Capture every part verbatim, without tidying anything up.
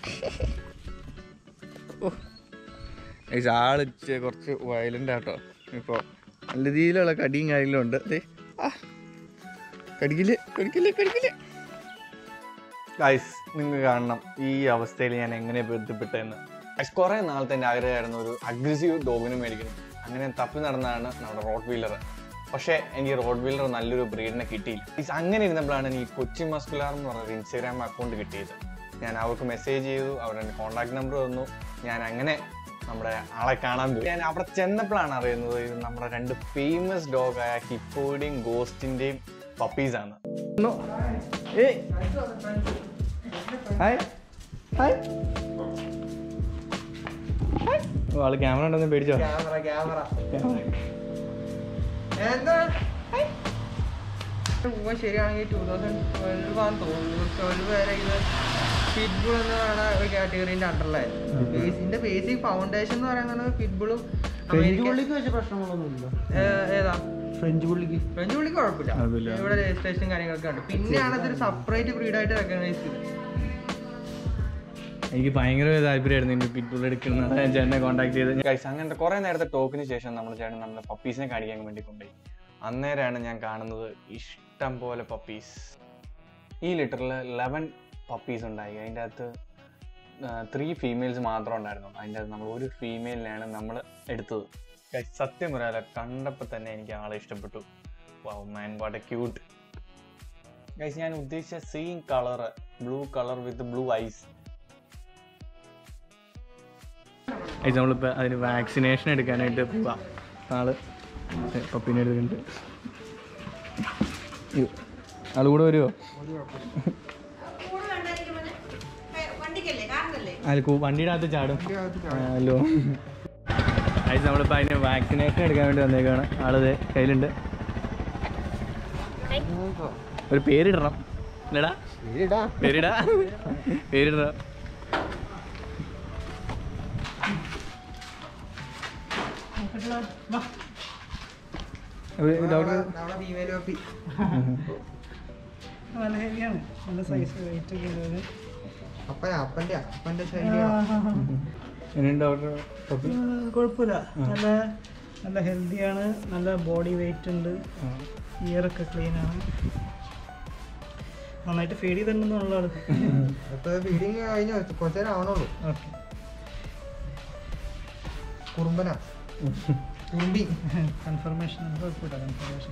ആള് കുറച്ച് വയലൻ്റ് ആട്ടോ. ഇപ്പോൾ നല്ല രീതിയിലുള്ള കടിയും കാര്യങ്ങളും ഉണ്ട്. അതെ ആ കടിക്കില്ലേ കടിക്കില്ലേ കടിക്കില്ലേ ഗൈസ്, നിങ്ങൾ കാണണം ഈ അവസ്ഥയിൽ ഞാൻ എങ്ങനെ ബന്ധപ്പെട്ടതെന്ന്. ഗൈസ്, കുറേ നാളത്തെ എൻ്റെ ആഗ്രഹമായിരുന്നു ഒരു അഗ്രസീവ് ഡോഗിനെ മേടിക്കണം. അങ്ങനെ തപ്പി നടന്നതാണ് നമ്മുടെ റോഡ് വീലർ. പക്ഷേ എനിക്ക് റോഡ് വീലർ നല്ലൊരു ബ്രീഡിനെ കിട്ടിയില്ല. ഗൈസ്, അങ്ങനെ ഇരുന്നപ്പോഴാണ് എനിക്ക് കൊച്ചി മസ്കുലാർ എന്ന് പറഞ്ഞൊരു ഇൻസ്റ്റാഗ്രാം അക്കൗണ്ട് കിട്ടിയത്. ഞാൻ അവർക്ക് മെസ്സേജ് ചെയ്തു, അവരുടെ കോൺടാക്ട് നമ്പർ തന്നു. ഞാൻ അങ്ങനെ നമ്മുടെ ആളെ കാണാൻ പോയി. ഞാൻ അവിടെ ചെന്നപ്പോഴാണ് അറിയുന്നത് ഇത് നമ്മുടെ രണ്ട് ഫേമസ് ഡോഗായ ഹിപ്പോയുടെയും ഗോസ്റ്റിൻ്റെയും പപ്പീസാണ്. ആള് ക്യാമറ ഉണ്ടെന്ന് പേടിച്ചോ? ശരിയാണെങ്കിൽ ടൂ തൗസൻഡ് ട്വൽവ് ആണെന്ന് തോന്നുന്നു. ട്വൽവ് വരെ ഇത് പിറ്റ്ബുൾ എന്ന് പറയുന്ന ഒരു കാറ്റഗറീൻ്റെ അണ്ടറിലായിരുന്നു. ബേസിന്റെ ബേസിക് ഫൗണ്ടേഷൻ എന്ന് പറയുന്നത് പിറ്റ്ബുളും. പ്രശ്നങ്ങളൊന്നുമില്ല. ഏതാ ഫ്രഞ്ച് പുള്ളിക്ക് ഫ്രഞ്ച് പുള്ളിക്ക് കുഴപ്പമില്ല. ഇവിടെ രജിസ്ട്രേഷൻ കാര്യങ്ങളൊക്കെ ഉണ്ട്. പിന്നെയാണ് ഇതൊരു സെപ്പറേറ്റ് ബ്രീഡായിട്ട് റെക്കഗ്നൈസ് ചെയ്തത്. എനിക്ക് ഭയങ്കര താല്പര്യമായിരുന്നു എൻ്റെ പിറ്റ്ബുൾ എടുക്കുന്നത്. ഞാൻ ചേട്ടനെ കോൺടാക്ട് ചെയ്ത് ഗൈസ്, അങ്ങനത്തെ കുറേ നേരത്തെ ടോക്കിന് ശേഷം നമ്മുടെ ചേട്ടൻ നമ്മുടെ പപ്പീസിനെ കാണിക്കാൻ വേണ്ടി കൊണ്ടുപോയി. അന്നേരമാണ് ഞാൻ കാണുന്നത് ഇഷ്ടം പോലെ പപ്പീസ്. ഈ ലിറ്ററിൽ ലെവൻ പപ്പീസ് ഉണ്ടായി. അതിൻ്റെ അകത്ത് ത്രീ ഫീമെയിൽസ് മാത്രം ഉണ്ടായിരുന്നു. അതിൻ്റെ അകത്ത് നമ്മൾ ഒരു ഫീമെയിലിനെയാണ് നമ്മൾ എടുത്തത്. ഗൈസ്, സത്യം പറയാല കണ്ടപ്പോൾ തന്നെ എനിക്ക് ആളെ ഇഷ്ടപ്പെട്ടു. Wow man, what a cute. Guys, ഞാൻ ഉദ്ദേശിച്ച same colour, blue colour with blue eyes. Guys, നമ്മളിപ്പോൾ അതിന് വാക്സിനേഷൻ എടുക്കാനായിട്ട് പോവാം. ആള് പപ്പീനെ എടുക്കുന്നുണ്ട്. ആള് കൂടെ വരുമോ? അല്ല, വണ്ടിയുടെ അകത്ത് ചാടും. ഹലോ ഗൈസ്, നമ്മളിപ്പോൾ അതിന് വാക്സിനേഷൻ എടുക്കാൻ വേണ്ടി വന്നേക്കാണ്. ആളത് കയ്യിലുണ്ട്. ഒരു പേരിടണം. ഇല്ലടാ പേരിടാ പേരിടണം. നല്ല ഹെവിയാണ്, നല്ല സൈസ് വെയിറ്റ് ഒക്കെ ഉള്ളത്. കുഴപ്പമില്ല, നല്ല നല്ല ഹെൽത്തിയാണ്, നല്ല ബോഡി വെയിറ്റ് ഉണ്ട്, ഇയറൊക്കെ ക്ലീൻ ആണ്, നന്നായിട്ട് ഫീഡ് ചെയ്തിട്ടുണ്ടെന്നുള്ളതാണ്. ഫീഡിങ് കഴിഞ്ഞ കുറച്ചേരാവണുള്ളൂ. ഓക്കെ, കുറുമ്പനാ കുറുമ്പി കൺഫർമേഷൻ കുഴപ്പമില്ല. കൺഫർമേഷൻ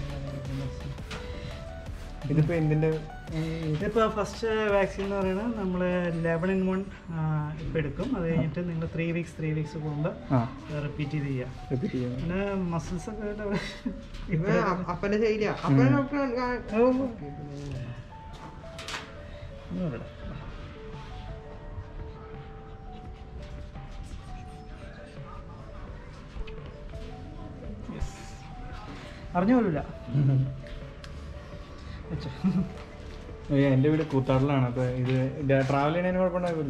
ഇതിപ്പോൾ എന്തിൻ്റെ? ഇതിപ്പോൾ ഫസ്റ്റ് വാക്സിൻ എന്ന് പറയുന്നത് നമ്മൾ ലെവൻ ഇൻ വൺ ഇപ്പം എടുക്കും. അത് കഴിഞ്ഞിട്ട് നിങ്ങൾ ത്രീ വീക്സ് ത്രീ വീക്സ് കൂടുമ്പോൾ റിപ്പീറ്റ് ചെയ്ത് ചെയ്യാം. പിന്നെ മസിൽസ് ഒക്കെ അപ്പൻ്റെ ശൈലിയാ. അറിഞ്ഞു പോലില്ല. എൻ്റെ വീട് കൂത്താടിലാണ്. അപ്പോൾ ഇത് ട്രാവൽ ചെയ്യുന്നതിന് കുഴപ്പമുണ്ടാവില്ല.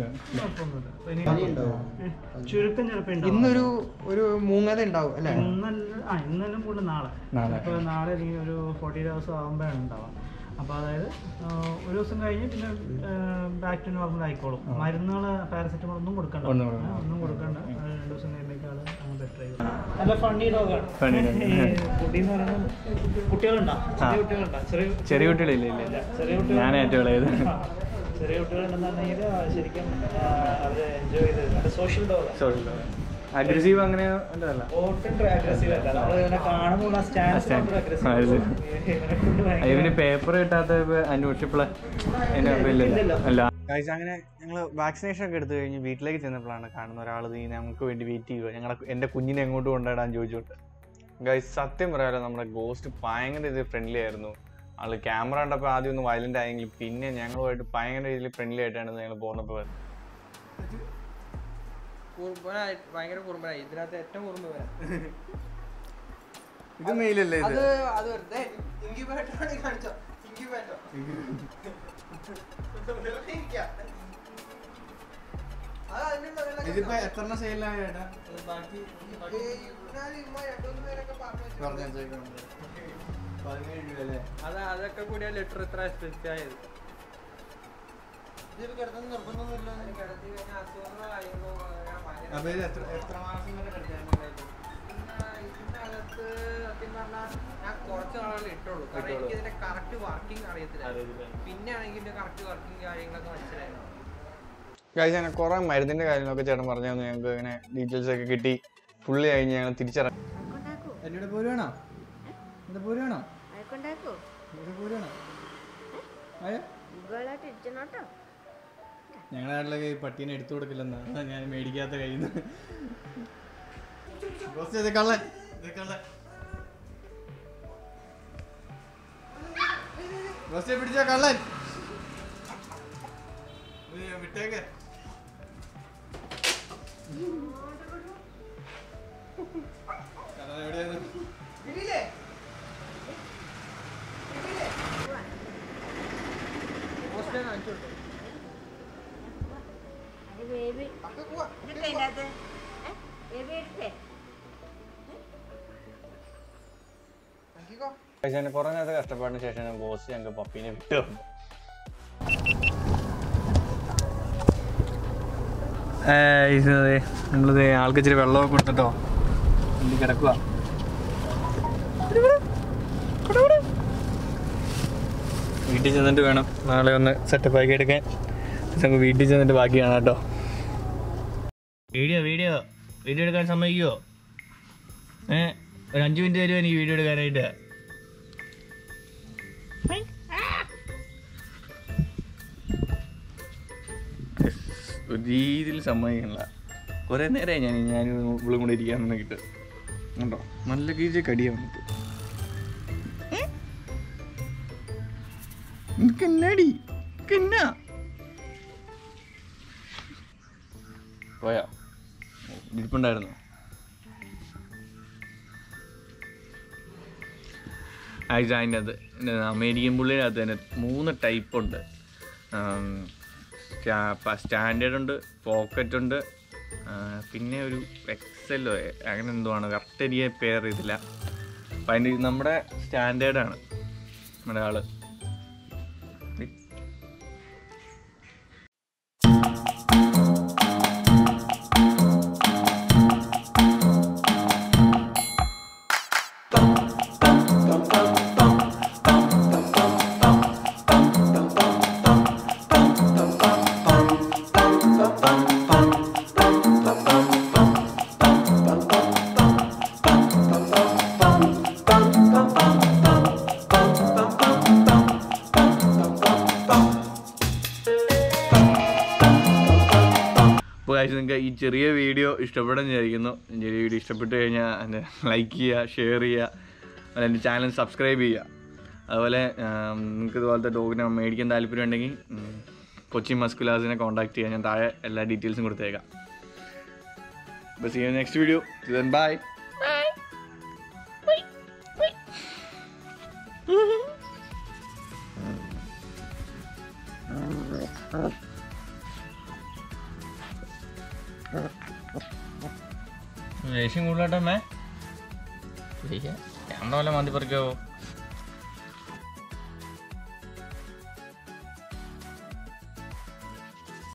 ചുരുക്കം ചിലപ്പോൾ ഇന്നൊരു ഒരു മൂന്നര ഉണ്ടാവും അല്ലേ? ഇന്നല്ല, ആ ഇന്നെല്ലാം കൂടെ നാളെ. ഇപ്പോൾ നാളെ അല്ലെങ്കിൽ ഒരു ഫോർട്ടി ദിവസം ആകുമ്പോഴാണ് ഉണ്ടാവുക. അപ്പോൾ അതായത് ഒരു ദിവസം കഴിഞ്ഞ് പിന്നെ ബാക്ക് ടു നോർമൽ ആയിക്കോളും. മരുന്നുകൾ പാരസെറ്റമോൾ ഒന്നും കൊടുക്കണ്ട, ഒന്നും കൊടുക്കണ്ട. രണ്ട് ദിവസം കഴിയുമ്പോഴേക്കാൾ അങ്ങ് ബെറ്റർ ആയി. നല്ല ഫണ്ണി ഡോഗാണ്. കുട്ടി എന്ന് പറയുന്നത് കുട്ടികളുണ്ടാവും, ചെറിയ കുട്ടികളുണ്ടാവും. ചെറിയ ചെറിയ കുട്ടികളില്ല ഇല്ല ചെറിയ കുട്ടികൾ ഞാൻ ഏറ്റവും ഇളയത്. ചെറിയ കുട്ടികളുണ്ടെന്നുണ്ടെങ്കിൽ ശരിക്കും അവർ എൻജോയ് ചെയ്ത് നല്ല സോഷ്യൽ ഡോഗാണ്. സോഷ്യൽ ഡോഗ് അഗ്രസീവ് അങ്ങനെ അല്ല, ഇവന് പേപ്പർ കിട്ടാത്ത അന്വേഷിച്ചപ്പോഴേ അല്ല. അങ്ങനെ ഞങ്ങൾ വാക്സിനേഷൻ ഒക്കെ എടുത്തു കഴിഞ്ഞ് വീട്ടിലേക്ക് ചെന്നപ്പോഴാണ് കാണുന്ന ഒരാൾ നീ ഞങ്ങൾക്ക് വേണ്ടി വെയിറ്റ് ചെയ്യുക, ഞങ്ങളെ എൻ്റെ കുഞ്ഞിനെ എങ്ങോട്ട് കൊണ്ടുപോയിടാൻ ചോദിച്ചോട്ട്. ഗൈസ്, സത്യം പറയാലോ നമ്മുടെ ഗോസ്റ്റ് ഭയങ്കര രീതിയിൽ ഫ്രണ്ട്ലി ആയിരുന്നു. ആള് ക്യാമറ കണ്ടപ്പോൾ ആദ്യം ഒന്ന് വയലൻ്റ് ആയെങ്കിൽ പിന്നെ ഞങ്ങളുമായിട്ട് ഭയങ്കര രീതിയിൽ ഫ്രണ്ട്ലി ആയിട്ടാണ് ഞങ്ങൾ പോകുന്നപ്പോൾ. കുറുമ്പനായി, ഭയങ്കര കുറുമ്പനായി. ഇതിനകത്ത് ഏറ്റവും കുറുമ്പ് വരാം. ഇത് മെയിലല്ലേ? അത് അത് വെറുതെ ഇൻക്യുബേറ്ററാണ് കാണിച്ചോ. ഇൻക്യുബേറ്റർ ഇതിപ്പോ എത്ര സെയിലായ ബാക്കി പതിനേഴ് രൂപ അല്ലേ? അത് അതൊക്കെ കൂടിയ ലിറ്റർ ഇത്ര എക്സ്പെൻസീവ് ആയത്. ഇത് കിടത്തുന്ന നിർബന്ധമൊന്നുമില്ല. കിടത്തി കഴിഞ്ഞാൽ അസുഖങ്ങളോ കാര്യങ്ങളോ അപ്പോൾ ഇത് എത്ര എത്ര മാസം വരെ കടിക്കാനുണ്ടായിരുന്നു? ഇതിനകത്ത് സത്യം പറഞ്ഞാൽ ഞാൻ കുറച്ച് നാളുകൾ ഇട്ടുള്ളൂ. കാരണം എനിക്ക് ഇതിന്റെ കറക്റ്റ് വർക്കിംഗ് അറിയത്തില്ല. പിന്നെ ആണെങ്കിൽ ഇതിന്റെ കറക്റ്റ് വർക്കിംഗ് കാര്യങ്ങളൊക്കെ മനസ്സിലായിരുന്നു. കഴിച്ചാൽ കുറേ മരുന്നിൻ്റെ കാര്യങ്ങളൊക്കെ ചേട്ടൻ പറഞ്ഞു തന്നു. ഞങ്ങൾക്ക് ഇങ്ങനെ ഡീറ്റെയിൽസ് ഒക്കെ കിട്ടി. ഫുള്ളി കഴിഞ്ഞ് ഞങ്ങൾ തിരിച്ചിറങ്ങി. എന്നോട് പോരുവാണോ? എന്താ പോരുവാണോ? പോരുവാണോ? ഞങ്ങളുടെ നാട്ടിലൊക്കെ ഈ പട്ടീനെ എടുത്തു കൊടുക്കില്ലെന്നാ ഞാൻ മേടിക്കാത്ത കയ്യിൽ നിന്ന്. കള്ളൻ പിടിച്ച കള്ളൻ വിട്ടേക്ക്. എവിടെയാണ്? കുറെ നേരത്തെ കഷ്ടപ്പാടിന് ശേഷം ബോസ് ഞങ്ങൾക്ക് പപ്പീനെ വിട്ടു. നമ്മളിത് ആൾക്ക് ഇച്ചിരി വെള്ളമൊക്കെ കൊടുത്തിട്ടോ വണ്ടി കിടക്കുക. വീട്ടിൽ ചെന്നിട്ട് വേണം നാളെ ഒന്ന് സെറ്റപ്പ് ആക്കി എടുക്കാൻ. നമുക്ക് വീട്ടിൽ ചെന്നിട്ട് ബാക്കി കാണാം കേട്ടോ. വീഡിയോ വീഡിയോ വീഡിയോ എടുക്കാൻ സമ്മതിക്കുമോ? ഏ ഒരു അഞ്ച് മിനിറ്റ് തരുമോ എനിക്ക് വീഡിയോ എടുക്കാനായിട്ട്? ഒരു രീതിയിൽ സമ്മതിക്കണില്ല. കുറേ നേരമായി ഞാൻ ഞാൻ ഇവളും കൂടെ ഇരിക്കാൻ തുടങ്ങിയിട്ട്. ഉണ്ടോ നല്ല കീഴിൽ കടിയാ വന്നിട്ട്. എനിക്കെന്നാടി എന്നാ പോയാ ഇരിപ്പുണ്ടായിരുന്നു. അതിൻ്റെ അത് അമേരിക്കൻ ബുള്ളിനകത്ത് തന്നെ മൂന്ന് ടൈപ്പ് ഉണ്ട്. സ്റ്റാൻഡേർഡ് ഉണ്ട്, പോക്കറ്റ് ഉണ്ട്, പിന്നെ ഒരു എക്സലോ അങ്ങനെ എന്തോ ആണ്. കറക്റ്റ് എനിക്ക് പെയർ ചെയ്തില്ല. അപ്പം അതിൻ്റെ നമ്മുടെ സ്റ്റാൻഡേർഡാണ് നമ്മുടെ ആള്. നിങ്ങൾക്ക് ഈ ചെറിയ വീഡിയോ ഇഷ്ടപ്പെടുമെന്ന് വിചാരിക്കുന്നു. ചെറിയ വീഡിയോ ഇഷ്ടപ്പെട്ട് കഴിഞ്ഞാൽ എൻ്റെ ലൈക്ക് ചെയ്യുക, ഷെയർ ചെയ്യുക, അതുപോലെ എൻ്റെ ചാനൽ സബ്സ്ക്രൈബ് ചെയ്യുക. അതുപോലെ നിങ്ങൾക്ക് ഇതുപോലത്തെ ഡോഗിനെ മേടിക്കാൻ താല്പര്യം ഉണ്ടെങ്കിൽ കൊച്ചിൻ മസ്കുലാസിനെ കോൺടാക്ട് ചെയ്യുക. ഞാൻ താഴെ എല്ലാ ഡീറ്റെയിൽസും കൊടുത്തേക്കാം. അപ്പോൾ see you next video. Then bye. ദേഷ്യം കൂടുതലായിട്ടമ്മേ ഞാൻ പോലെ മതി പറിക്കാവോ?